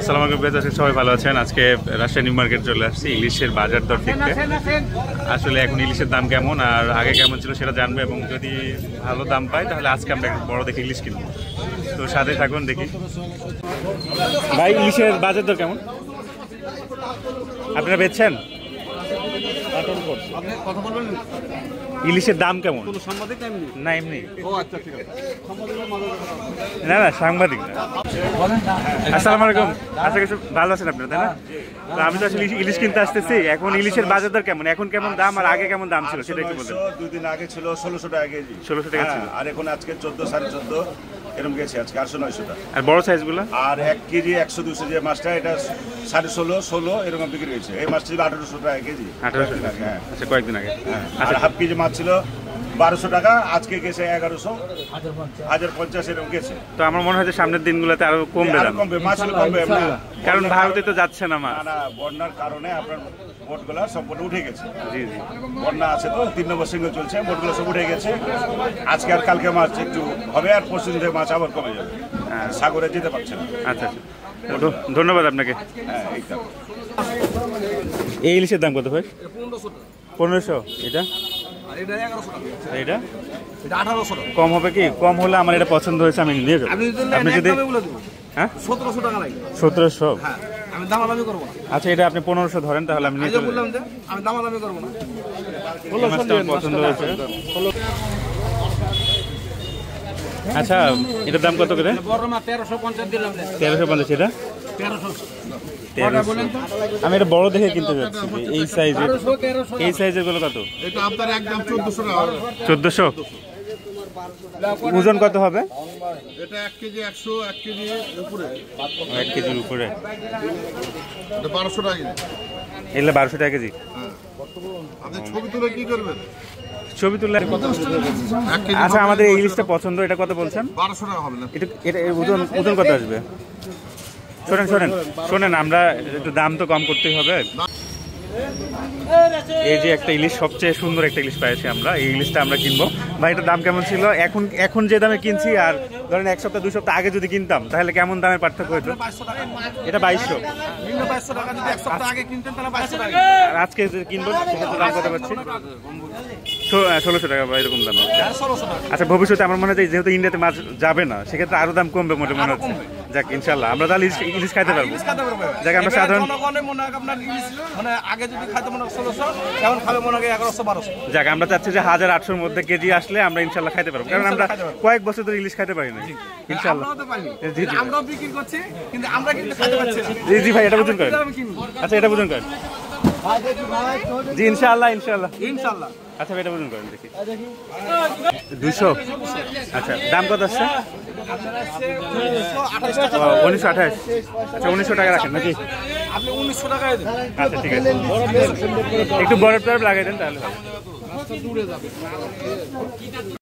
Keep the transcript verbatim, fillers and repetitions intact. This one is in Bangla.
আসসালামু আলাইকুম বেশ আছেন সবাই ভালো আছেন। আজকে রাজশাহী নিউ মার্কেট চলে আসছি ইলিশের বাজার দর দেখতে। আসলে এখন ইলিশের দাম কেমন আর আগে কেমন ছিল সেটা জানবো, এবং যদি ভালো দাম পাই তাহলে আজকে আমরা একটা বড় দেখে ইলিশ কিনবো। তো সাথে থাকুন, দেখি ভাই ইলিশের বাজার দর কেমন আপনারা বেচছেন? ইলিশের দাম কেমন? না এমনি, না না সাংবাদিক না। আসসালামু আলাইকুম, আশা করি ভালো আছেন আপনারা, তাই না? তো আমি তো আসলে ইলিশ কিনতে আসতেছি। এখন ইলিশের বাজার দর কেমন, এখন কেমন দাম আর আগে কেমন দাম ছিল সেটা একটু বলবেন। দুই দিন আগে ছিল ষোলোশো টাকা কেজি, ষোলোশো টাকা ছিল, আর এখন আজকে চোদ্দ সাড়ে চোদ্দ এরকম গেছে আজকে আটশো নয়শো টাকা। আর বড় সাইজগুলো? আর এক কেজি একশো দুশো যে মাছটা এটা সাড়ে ষোলো ষোলো এরকম বিক্রি হয়েছে। এই মাছটা ছিল আঠারোশো টাকা কেজি, আঠারোশো টাকা। হ্যাঁ আচ্ছা, কয়েকদিন আগে। আচ্ছা, হাফ কেজি মাছ ছিল বারোশো টাকা, আজকে গেছে এগারোশো হাজার পঞ্চাশ এরকম গেছে। তো আমার মনে হয় যে সামনের দিনগুলোতে আরো কমবে দাম, কমবে মাছ কমবে, কারণ ভারতে তো যাচ্ছে না মাছ। না বন্যার কারণে আপনার বোটগুলো সম্পূর্ণ উঠে গেছে। জি জি, বন্যা আছে তো, তিন নম্বর সিঙ্গল চলছে, বোটগুলো সব উঠে গেছে। আজকে আর কালকে মাছ একটু হবে, আর পরশু দিন থেকে মাছ আবার কমে যাবে, সাগরে যেতে পারছে না। আচ্ছা আচ্ছা, ধন্যবাদ আপনাকে। হ্যাঁ একদম। এই ইলিশের দাম কত ভাই? পনেরোশো। এটা এটা কম হবে কি? কম হলে আমার এটা পছন্দ হয়েছে, আমি নিয়ে যাবো। আপনি যদি হ্যাঁ সতেরোশো টাকা লাগে, সতেরোশো। আমি দামাদামি করবো না। আচ্ছা, এটা আপনি পনেরোশো ধরেন, তাহলে আমি নিয়ে চলে বললাম যে আমি দামাদামি করবো না। পছন্দ হয়েছে। আচ্ছা, এটার দাম কত করে? তেরোশো পঞ্চাশ দিলাম। তেরোশো পঞ্চাশ। এটা তেরোশো। আমি এটা বড় দেখে কিনতে যাচ্ছি। এই সাইজের, এই সাইজের গুলো কত? এটা আপনার একদম চোদ্দশো টাকা। চোদ্দশো। ওজন কত হবে? এটা এক কেজি একশো, এক কেজি উপরে, এক কেজির উপরে। এটা বারোশো টাকা। এগুলো বারোশো টাকা কেজি। আপনি ছবি তুলে কি করবেন? ছবি তুললে। আচ্ছা, আমাদের এই ইলিশটা পছন্দ, এটা কত বলছেন? বারোশো টাকা হবে না। এটা এটা ওজন ওজন কত আসবে? শোনেন শোনেন শোনেন, আমরা একটু দাম তো কম করতেই হবে। এই যে একটা ইলিশ, সবচেয়ে সুন্দর একটা ইলিশ পাইছি আমরা, এই ইলিশটা আমরা কিনবো। ভাই এটার দাম কেমন ছিল? এখন এখন যে দামে কিনছি আর ধরেন এক সপ্তাহ দুই সপ্তাহ আগে যদি কিনতাম তাহলে কেমন দামের পার্থক্য হতো? এটা বাইশশো। আর আজকে যদি কিনবো সেক্ষেত্রে দাম কত পাচ্ছি? ষোলোশো টাকা বা এরকম দাম। আচ্ছা, ভবিষ্যতে আমার মনে হয় যেহেতু ইন্ডিয়াতে মাছ যাবে না, সেক্ষেত্রে আরো দাম কমবে মনে মনে হচ্ছে। যাক, ইনশাল্লাহ আমরা তাহলে ইলিশ খাইতে পারবো। যাক, আমরা সাধারণ যাক আমরা চাচ্ছি যে হাজার আটশোর মধ্যে কেজি আসলে আমরা ইনশাল্লাহ খাইতে পারবো, কারণ আমরা কয়েক বছর ধরে ইলিশ খাইতে পারি না। ইনশাল্লাহ। জি জি ভাই, এটা বুঝুন করেন। আচ্ছা, এটা বুঝুন করেন। জি ইনশাল্লাহ ইনশাল্লাহ ইনশাল্লাহ। আচ্ছা, এটা বুঝুন করেন, দেখি দুইশো। আচ্ছা, দাম কত আসছে? উনিশশো আঠাশ। আচ্ছা, উনিশশো টাকা রাখেন নাকি? আচ্ছা ঠিক আছে, একটু বরফ টরফ লাগাই দেন তাহলে।